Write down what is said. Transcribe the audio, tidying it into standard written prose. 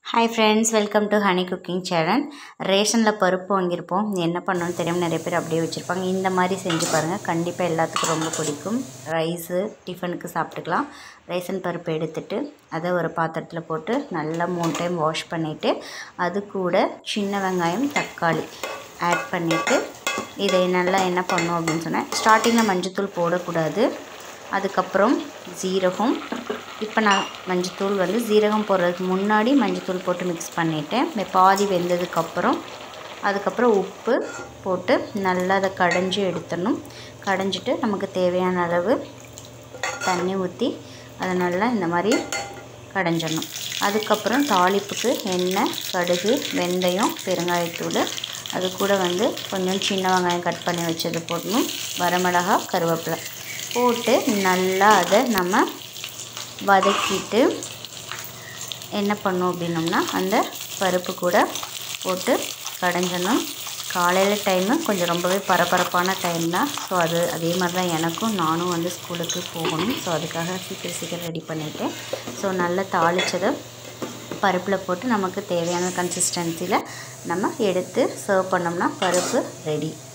Hi friends, welcome to Honey Cooking Channel. ரேஷனில் பருப்பு வாங்கியிருப்போம், என்ன பண்ணணும்னு தெரியாமல் நிறைய பேர் அப்படியே வச்சுருப்பாங்க. இந்த மாதிரி செஞ்சு பாருங்கள், கண்டிப்பாக எல்லாத்துக்கும் ரொம்ப பிடிக்கும். ரைஸு டிஃபனுக்கு சாப்பிட்டுக்கலாம். ரேஷன் பருப்பு எடுத்துட்டு அதை ஒரு பாத்திரத்தில் போட்டு நல்லா 3 டைம் வாஷ் பண்ணிவிட்டு அது கூட சின்ன வெங்காயம் தக்காளி ஆட் பண்ணிவிட்டு இதை நல்லா என்ன பண்ணணும் அப்படின்னு சொன்னேன். ஸ்டார்டிங்கில் மஞ்சத்தூள் போடக்கூடாது. அதுக்கப்புறம் ஜீரகம், இப்போ நான் மஞ்சத்தூள் ஜீரகம் போடுறதுக்கு முன்னாடி மஞ்சத்தூள் போட்டு மிக்ஸ் பண்ணிவிட்டேன். பாதி வெந்ததுக்கப்புறம் அதுக்கப்புறம் உப்பு போட்டு நல்லா அதை கடைஞ்சி எடுத்துடணும். கடைஞ்சிட்டு நமக்கு தேவையான அளவு தண்ணி ஊற்றி அதை நல்லா இந்த மாதிரி கடைஞ்சிடணும். அதுக்கப்புறம் தாளிப்புக்கு எண்ணெய், கடுகு, வெந்தயம், பெருங்காயத்தூள், அது கூட கொஞ்சம் சின்ன வெங்காயம் கட் பண்ணி வச்சது போடணும். வரமிளகா, கருவேப்பிலை போட்டு நல்லா அதை நம்ம வதக்கிட்டு என்ன பண்ணோம் அப்படின்னோம்னா அந்த பருப்பு கூட போட்டு கடைஞ்சிடணும். காலையில் டைமு கொஞ்சம் ரொம்பவே பரபரப்பான டைம் தான். ஸோ அதே மாதிரி தான் எனக்கும். நானும் ஸ்கூலுக்கு போகணும். ஸோ அதுக்காக சீக்கிரம் ரெடி பண்ணிவிட்டேன். ஸோ நல்லா தாளித்ததை பருப்பில் போட்டு நமக்கு தேவையான கன்சிஸ்டன்சியில் நம்ம எடுத்து சர்வ் பண்ணோம்னா பருப்பு ரெடி.